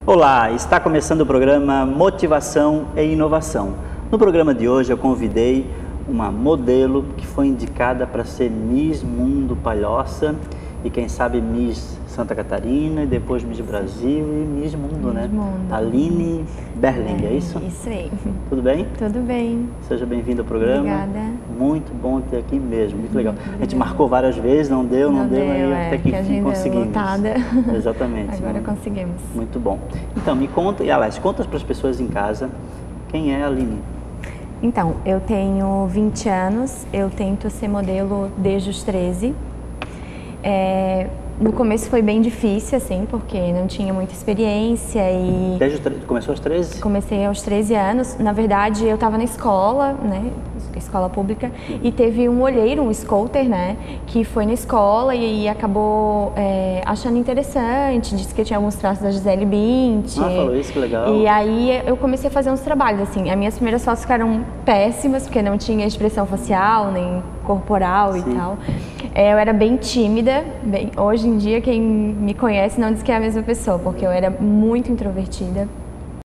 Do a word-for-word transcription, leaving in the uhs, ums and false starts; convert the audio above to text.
Olá, está começando o programa Motivação e Inovação. No programa de hoje eu convidei uma modelo que foi indicada para ser Miss Mundo Palhoça e quem sabe Miss Santa Catarina e depois Miss Brasil e Miss Mundo, Miss né? Mundo. Aline Berling, é, é isso? Isso aí. Tudo bem? Tudo bem. Seja bem-vindo ao programa. Obrigada. Muito bom ter aqui mesmo, muito legal. Obrigada. A gente marcou várias vezes, não deu, não, Não deu, deu, aí é, até que que a enfim agenda é conseguimos. lotada. Exatamente. Agora né? conseguimos. Muito bom. Então, me conta, e aliás, conta para as pessoas em casa, quem é a Aline? Então, eu tenho vinte anos, eu tento ser modelo desde os treze. É, no começo foi bem difícil, assim, porque não tinha muita experiência e... Desde os tre... Começou aos treze? Comecei aos treze anos. Na verdade, eu estava na escola, né, escola pública, e teve um olheiro, um scouter, né, que foi na escola e, e acabou é, achando interessante, disse que eu tinha alguns traços da Gisele Bündchen. Ah, falou isso, que legal. E aí eu comecei a fazer uns trabalhos, assim. As minhas primeiras fotos ficaram péssimas, porque não tinha expressão facial, nem corporal. Sim. E tal. É, eu era bem tímida. Bem, hoje em dia, quem me conhece não diz que é a mesma pessoa, porque eu era muito introvertida.